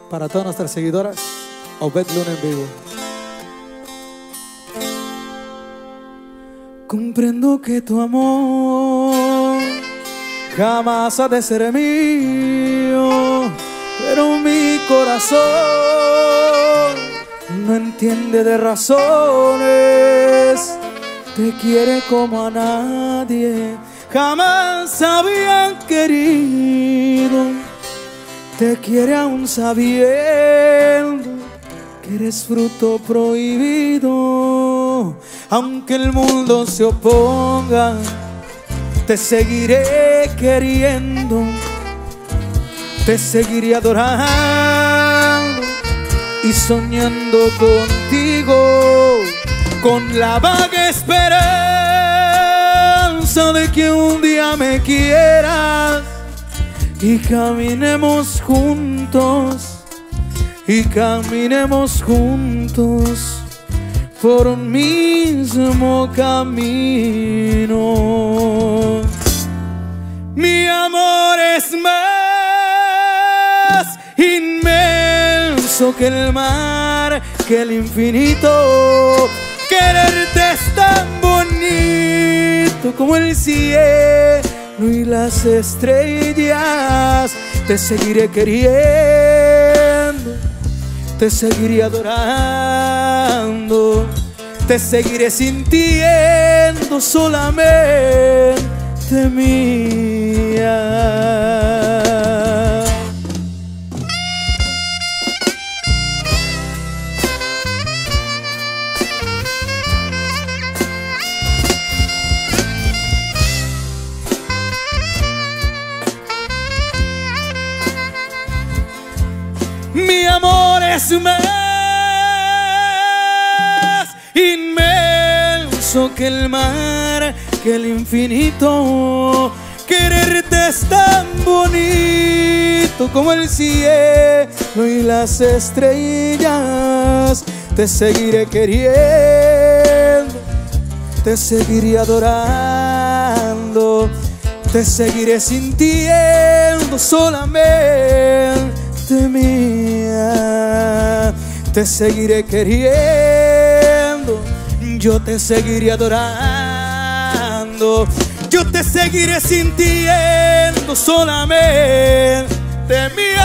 Para todas nuestras seguidoras, Obed Luna en vivo. Comprendo que tu amor jamás ha de ser mío, pero mi corazón no entiende de razones. Te quiere como a nadie jamás habían querido. Te quiere aún sabiendo que eres fruto prohibido. Aunque el mundo se oponga, te seguiré queriendo, te seguiré adorando y soñando contigo, con la vaga esperanza de que un día me quieras y caminemos juntos, y caminemos juntos por un mismo camino. Mi amor es más inmenso que el mar, que el infinito. Quererte es tan bonito como el cielo y las estrellas. Te seguiré queriendo, te seguiré adorando, te seguiré sintiendo solamente mía. Mi amor es más inmenso que el mar, que el infinito. Quererte es tan bonito como el cielo y las estrellas. Te seguiré queriendo, te seguiré adorando, te seguiré sintiendo solamente mía. Te seguiré queriendo, yo te seguiré adorando, yo te seguiré sintiendo solamente mía.